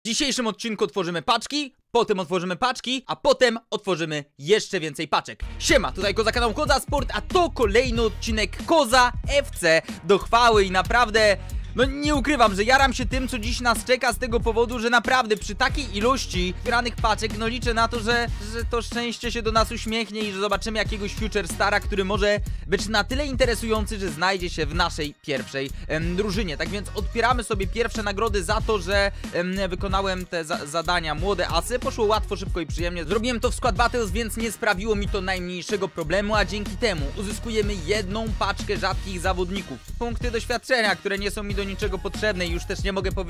dzisiejszym odcinku otworzymy paczki, potem otworzymy paczki, a potem otworzymy jeszcze więcej paczek. Siema, tutaj Koza, kanał Koza Sport, a to kolejny odcinek Koza FC do chwały i naprawdę... No nie ukrywam, że jaram się tym, co dziś nas czeka z tego powodu, że naprawdę przy takiej ilości zbieranych paczek, no liczę na to, że to szczęście się do nas uśmiechnie i że zobaczymy jakiegoś Future Stara, który może być na tyle interesujący, że znajdzie się w naszej pierwszej drużynie. Tak więc odpieramy sobie pierwsze nagrody za to, że wykonałem te zadania młode asy. Poszło łatwo, szybko i przyjemnie. Zrobiłem to w Squad Battles, więc nie sprawiło mi to najmniejszego problemu, a dzięki temu uzyskujemy jedną paczkę rzadkich zawodników. Punkty doświadczenia, które nie są mi do niczego potrzebne i już też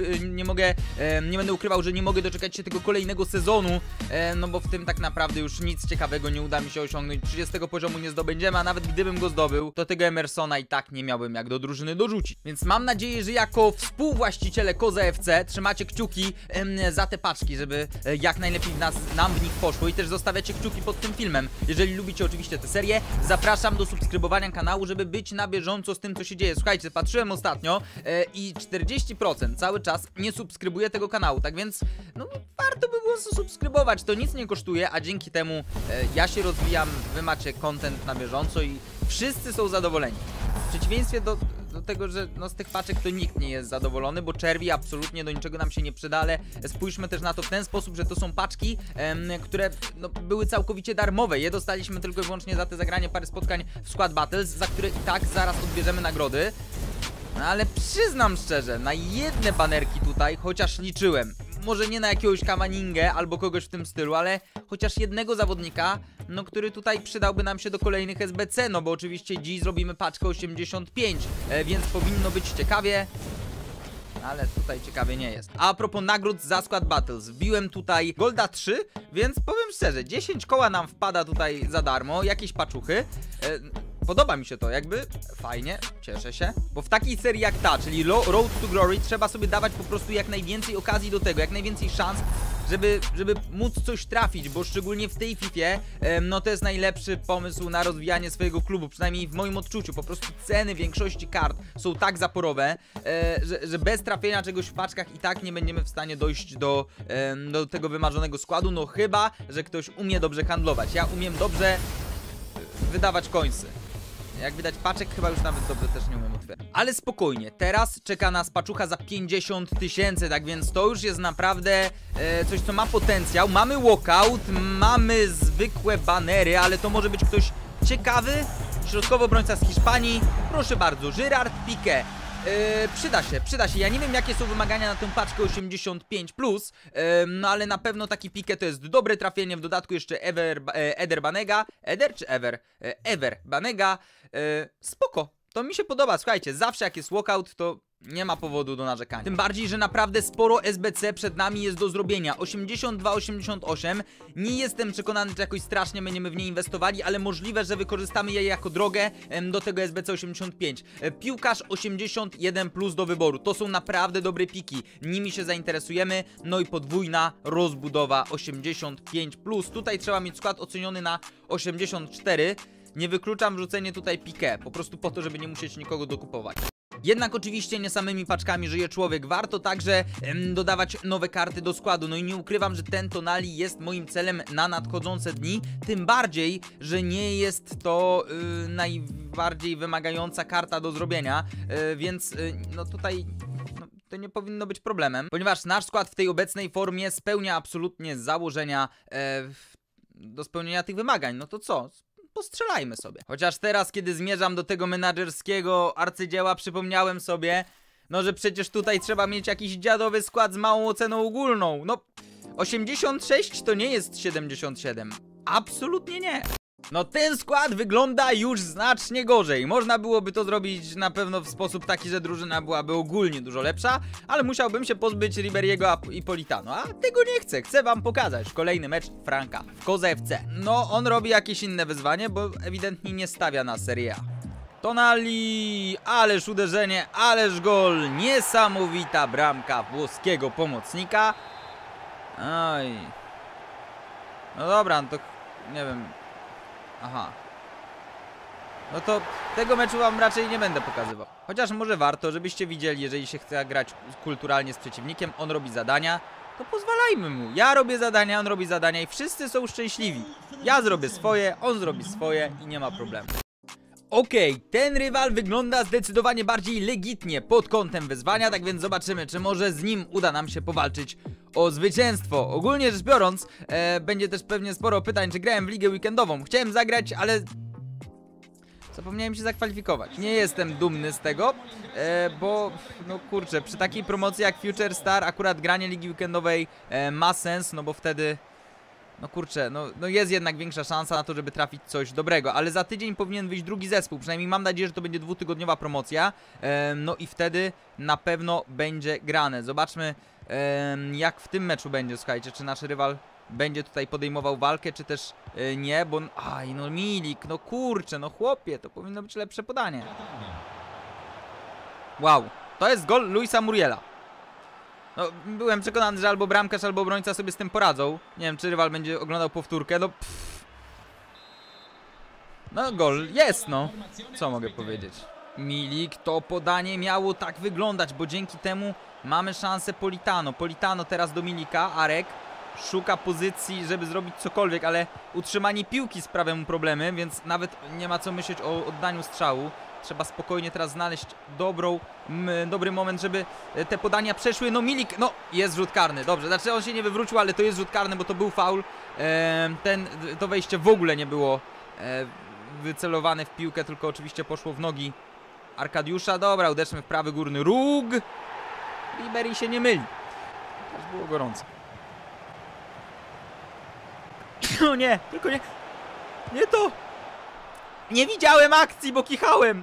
nie będę ukrywał, że nie mogę doczekać się tego kolejnego sezonu, no bo w tym tak naprawdę już nic ciekawego nie uda mi się osiągnąć. 30 poziomu nie zdobędziemy, a nawet gdybym go zdobył, to tego Emersona i tak nie miałbym jak do drużyny dorzucić. Więc mam nadzieję, że jako współwłaściciele Koza FC trzymacie kciuki za te paczki, żeby jak najlepiej nam w nich poszło i też zostawiacie kciuki pod tym filmem. Jeżeli lubicie oczywiście tę serię, zapraszam do subskrybowania kanału, żeby być na bieżąco z tym, co się dzieje. Słuchajcie, patrzyłem ostatnio i 40% cały czas nie subskrybuje tego kanału, tak więc no warto by było subskrybować, to nic nie kosztuje, a dzięki temu ja się rozwijam, wy macie content na bieżąco i wszyscy są zadowoleni. W przeciwieństwie do tego, że no z tych paczek to nikt nie jest zadowolony, bo czerwi absolutnie do niczego nam się nie przyda, ale spójrzmy też na to w ten sposób, że to są paczki, które no, były całkowicie darmowe. Je dostaliśmy tylko i wyłącznie za te zagranie parę spotkań w Squad Battles, za które i tak zaraz odbierzemy nagrody. No ale przyznam szczerze, na jedne banerki tutaj chociaż liczyłem. Może nie na jakiegoś Kamaningę albo kogoś w tym stylu, ale chociaż jednego zawodnika, no który tutaj przydałby nam się do kolejnych SBC, no bo oczywiście dziś zrobimy paczkę 85, więc powinno być ciekawie. Ale tutaj ciekawie nie jest. A propos nagród za Squad Battles, wbiłem tutaj Golda 3, więc powiem szczerze, 10 koła nam wpada tutaj za darmo, jakieś paczuchy. Podoba mi się to, jakby fajnie, cieszę się. Bo w takiej serii jak ta, czyli Road to Glory, trzeba sobie dawać po prostu jak najwięcej okazji do tego, jak najwięcej szans, żeby móc coś trafić, bo szczególnie w tej Fifie, no to jest najlepszy pomysł na rozwijanie swojego klubu, przynajmniej w moim odczuciu. Po prostu ceny większości kart są tak zaporowe, że bez trafienia czegoś w paczkach i tak nie będziemy w stanie dojść do tego wymarzonego składu, no chyba, że ktoś umie dobrze handlować. Ja umiem dobrze wydawać coinsy. Jak widać paczek chyba już nawet dobrze też nie umiem otwierać. Ale spokojnie, teraz czeka nas paczucha za 50 000, tak więc to już jest naprawdę coś, co ma potencjał. Mamy walkout, mamy zwykłe banery, ale to może być ktoś ciekawy. Środkowy obrońca z Hiszpanii, proszę bardzo, Gerard Piqué. Przyda się. Ja nie wiem, jakie są wymagania na tę paczkę 85+, no ale na pewno taki Piqué to jest dobre trafienie. W dodatku jeszcze Eder Banega. Eder czy Ever? Ever Banega. Spoko. To mi się podoba. Słuchajcie, zawsze jak jest walkout, to nie ma powodu do narzekania. Tym bardziej, że naprawdę sporo SBC przed nami jest do zrobienia. 82-88. Nie jestem przekonany, czy jakoś strasznie będziemy w nie inwestowali, ale możliwe, że wykorzystamy je jako drogę do tego SBC 85. Piłkarz 81+ do wyboru. To są naprawdę dobre piki. Nimi się zainteresujemy. No i podwójna rozbudowa 85+. Tutaj trzeba mieć skład oceniony na 84. Nie wykluczam wrzucenie tutaj Piqué, po prostu po to, żeby nie musieć nikogo dokupować. Jednak oczywiście nie samymi paczkami żyje człowiek, warto także dodawać nowe karty do składu. No i nie ukrywam, że ten Tonali jest moim celem na nadchodzące dni. Tym bardziej, że nie jest to najbardziej wymagająca karta do zrobienia, więc no tutaj... to nie powinno być problemem, ponieważ nasz skład w tej obecnej formie spełnia absolutnie założenia do spełnienia tych wymagań. No to co? Postrzelajmy sobie. Chociaż teraz, kiedy zmierzam do tego menadżerskiego arcydzieła, przypomniałem sobie, no że przecież tutaj trzeba mieć jakiś dziadowy skład z małą oceną ogólną. No, 86 to nie jest 77. Absolutnie nie. No ten skład wygląda już znacznie gorzej. Można byłoby to zrobić na pewno w sposób taki, że drużyna byłaby ogólnie dużo lepsza, ale musiałbym się pozbyć Riberiego i Politano, a tego nie chcę. Chcę wam pokazać kolejny mecz Franka w Koza FC. No on robi jakieś inne wyzwanie, bo ewidentnie nie stawia na Serie A. Tonali, ależ uderzenie, ależ gol, niesamowita bramka włoskiego pomocnika. Oj. No dobra, no to nie wiem. Aha. No to tego meczu wam raczej nie będę pokazywał. Chociaż może warto, żebyście widzieli, jeżeli się chce grać kulturalnie z przeciwnikiem. On robi zadania. to pozwalajmy mu. Ja robię zadania, on robi zadania i wszyscy są szczęśliwi. Ja zrobię swoje, on zrobi swoje i nie ma problemu. Okej, ten rywal wygląda zdecydowanie bardziej legitnie pod kątem wyzwania, tak więc zobaczymy, czy może z nim uda nam się powalczyć o zwycięstwo. Ogólnie rzecz biorąc, będzie też pewnie sporo pytań, czy grałem w ligę weekendową. Chciałem zagrać, ale zapomniałem się zakwalifikować. Nie jestem dumny z tego, bo no kurczę, przy takiej promocji jak Future Star akurat granie ligi weekendowej ma sens, no bo wtedy no kurczę, no jest jednak większa szansa na to, żeby trafić coś dobrego. Ale za tydzień powinien wyjść drugi zespół. Przynajmniej mam nadzieję, że to będzie dwutygodniowa promocja. No i wtedy na pewno będzie grane. Zobaczmy, jak w tym meczu będzie, słuchajcie. Czy nasz rywal będzie tutaj podejmował walkę, czy też nie, bo... Aj, no Milik, no kurczę, no chłopie, to powinno być lepsze podanie. Wow, to jest gol Luisa Muriela. No, byłem przekonany, że albo bramkarz, albo obrońca sobie z tym poradzą. Nie wiem, czy rywal będzie oglądał powtórkę, no pff. No gol jest, no. Co mogę powiedzieć? Milik, to podanie miało tak wyglądać, bo dzięki temu mamy szansę Politano. Politano teraz do Milika, Arek szuka pozycji, żeby zrobić cokolwiek, ale utrzymanie piłki sprawia mu problemy, więc nawet nie ma co myśleć o oddaniu strzału. Trzeba spokojnie teraz znaleźć dobry moment, żeby te podania przeszły. No Milik, no jest rzut karny, dobrze, znaczy on się nie wywrócił, ale to jest rzut karny, bo to był faul. To wejście w ogóle nie było wycelowane w piłkę, tylko oczywiście poszło w nogi Arkadiusza. Dobra, uderzmy w prawy górny róg. Ribery się nie myli. Też było gorąco. No nie, tylko nie. Nie to. Nie widziałem akcji, bo kichałem.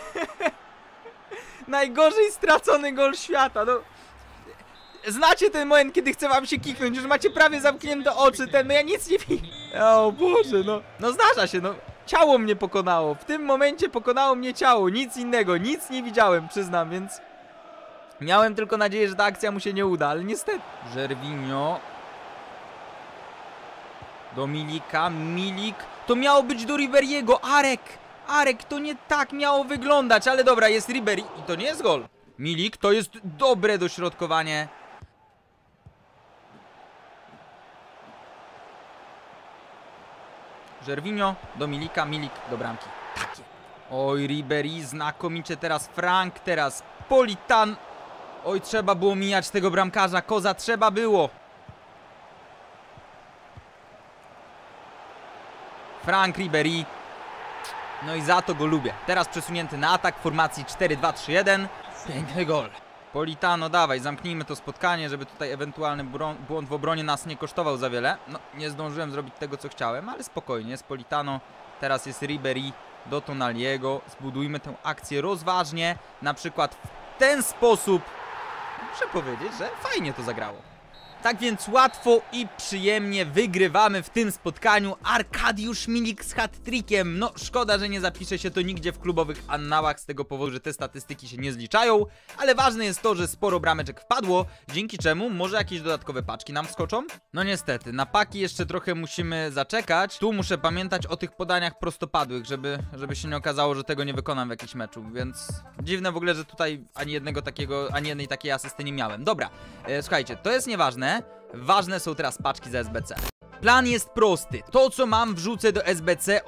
Najgorzej stracony gol świata. No. Znacie ten moment, kiedy chce wam się kiknąć, już macie prawie zamknięte oczy, no ja nic nie widzę. O Boże, no. No zdarza się, no. Ciało mnie pokonało. W tym momencie pokonało mnie ciało. Nic innego, nic nie widziałem, przyznam, więc miałem tylko nadzieję, że ta akcja mu się nie uda, ale niestety. Gervinho. Do Milika, Milik. To miało być do Riberiego, Arek, to nie tak miało wyglądać, ale dobra, jest Ribery i to nie jest gol. Milik, to jest dobre dośrodkowanie. Gervinho do Milika, Milik do bramki. Takie. Oj, Ribery, znakomicie teraz Frank, teraz Politan. Oj, trzeba było mijać tego bramkarza, Koza, trzeba było. Frank Ribery. No i za to go lubię. Teraz przesunięty na atak w formacji 4-2-3-1. Piękny gol. Politano, dawaj, zamknijmy to spotkanie, żeby tutaj ewentualny błąd w obronie nas nie kosztował za wiele. No, nie zdążyłem zrobić tego, co chciałem, ale spokojnie, jest Politano. Teraz jest Ribery do Tonaliego. Zbudujmy tę akcję rozważnie. Na przykład w ten sposób. Muszę powiedzieć, że fajnie to zagrało. Tak więc łatwo i przyjemnie wygrywamy w tym spotkaniu. Arkadiusz Milik z hat-trickiem. No szkoda, że nie zapisze się to nigdzie w klubowych annałach z tego powodu, że te statystyki się nie zliczają. Ale ważne jest to, że sporo brameczek wpadło, dzięki czemu może jakieś dodatkowe paczki nam wskoczą. No niestety, na paki jeszcze trochę musimy zaczekać. Tu muszę pamiętać o tych podaniach prostopadłych, żeby się nie okazało, że tego nie wykonam w jakimś meczu. Więc dziwne w ogóle, że tutaj ani jednej takiej asysty nie miałem. Dobra, słuchajcie, to jest nieważne. Ważne są teraz paczki za SBC. Plan jest prosty. To, co mam, wrzucę do SBC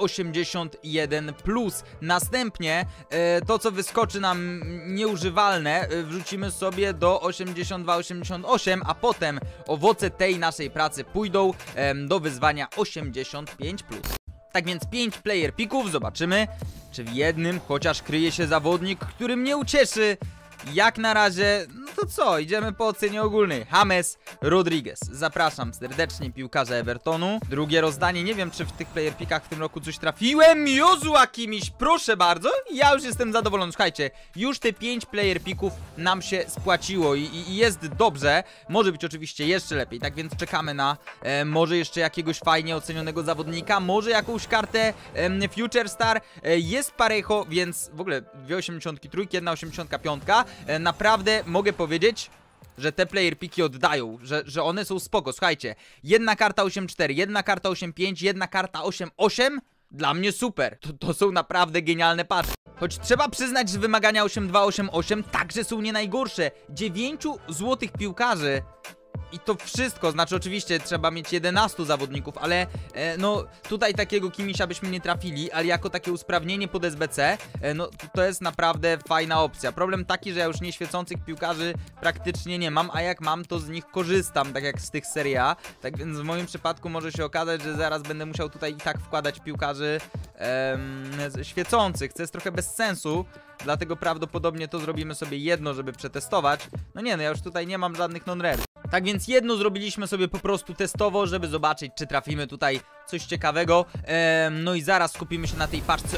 81+. Następnie to, co wyskoczy nam nieużywalne, wrzucimy sobie do 82-88, a potem owoce tej naszej pracy pójdą do wyzwania 85+. Tak więc 5 player picków. Zobaczymy, czy w jednym chociaż kryje się zawodnik, który mnie ucieszy. Jak na razie, no to co, idziemy po ocenie ogólnej. James Rodriguez. Zapraszam serdecznie piłkarza Evertonu. Drugie rozdanie, nie wiem czy w tych player pickach w tym roku coś trafiłem. Jozua Kimiś, proszę bardzo. Ja już jestem zadowolony, słuchajcie. Już te 5 player picków nam się spłaciło i jest dobrze. Może być oczywiście jeszcze lepiej, tak więc czekamy na może jeszcze jakiegoś fajnie ocenionego zawodnika. Może jakąś kartę Future Star. Jest Parejo, więc w ogóle 2,83, 1,85. Naprawdę mogę powiedzieć, że te player piki oddają, że one są spoko. Słuchajcie, jedna karta 8-4, jedna karta 8-5, jedna karta 8-8. Dla mnie super. To są naprawdę genialne paczki. Choć trzeba przyznać, że wymagania 8-2, 8-8 także są nie najgorsze. 9 złotych piłkarzy I to wszystko, znaczy oczywiście trzeba mieć 11 zawodników, ale no tutaj takiego Kimisia byśmy nie trafili, ale jako takie usprawnienie pod SBC, no to jest naprawdę fajna opcja. Problem taki, że ja już nieświecących piłkarzy praktycznie nie mam, a jak mam, to z nich korzystam, tak jak z tych Serie A. Tak więc w moim przypadku może się okazać, że zaraz będę musiał tutaj i tak wkładać piłkarzy świecących, co jest trochę bez sensu. Dlatego prawdopodobnie to zrobimy sobie jedno, żeby przetestować. No nie, no ja już tutaj nie mam żadnych non-rare. Tak więc jedno zrobiliśmy sobie po prostu testowo, żeby zobaczyć, czy trafimy tutaj coś ciekawego. No i zaraz skupimy się na tej paczce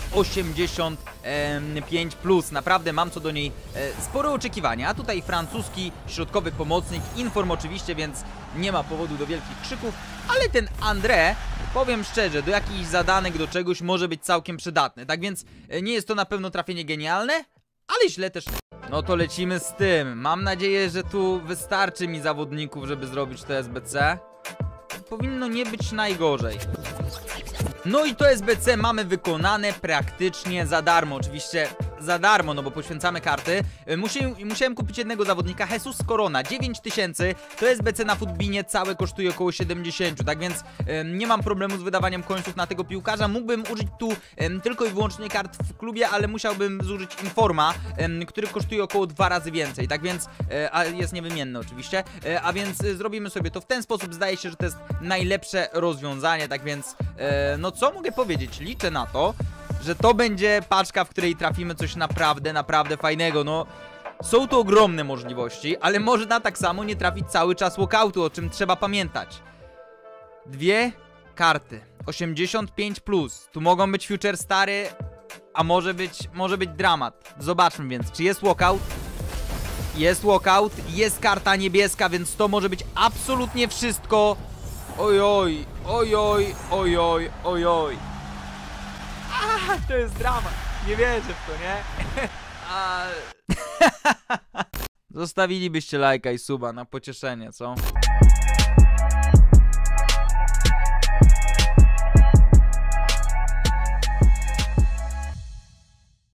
85+. Naprawdę mam co do niej spore oczekiwania. A tutaj francuski środkowy pomocnik, Inform oczywiście, więc nie ma powodu do wielkich krzyków. Ale ten André, powiem szczerze, do jakichś zadanek, do czegoś może być całkiem przydatny. Tak więc nie jest to na pewno trafienie genialne, ale źle też. No to lecimy z tym. Mam nadzieję, że tu wystarczy mi zawodników, żeby zrobić to SBC. Powinno nie być najgorzej. No i to SBC mamy wykonane praktycznie za darmo. Oczywiście za darmo, no bo poświęcamy karty. Musiałem kupić jednego zawodnika, Jesus Corona, 9000. To SBC na Futbinie całe kosztuje około 70. Tak więc nie mam problemu z wydawaniem końców na tego piłkarza. Mógłbym użyć tu tylko i wyłącznie kart w klubie, ale musiałbym zużyć Informa, który kosztuje około 2 razy więcej. Tak więc, a jest niewymienny oczywiście. A więc zrobimy sobie to w ten sposób. Zdaje się, że to jest najlepsze rozwiązanie. Tak więc, no co mogę powiedzieć? Liczę na to, że to będzie paczka, w której trafimy coś naprawdę, naprawdę fajnego. No, są tu ogromne możliwości, ale można tak samo nie trafić cały czas walkoutu, o czym trzeba pamiętać. Dwie karty, 85+. Tu mogą być future stary, a może być dramat. Zobaczmy więc, czy jest walkout? Jest walkout, jest karta niebieska, więc to może być absolutnie wszystko. Ojoj, ojoj, ojoj, ojoj. To jest dramat. Nie wierzę w to, nie? Zostawilibyście lajka i suba na pocieszenie, co?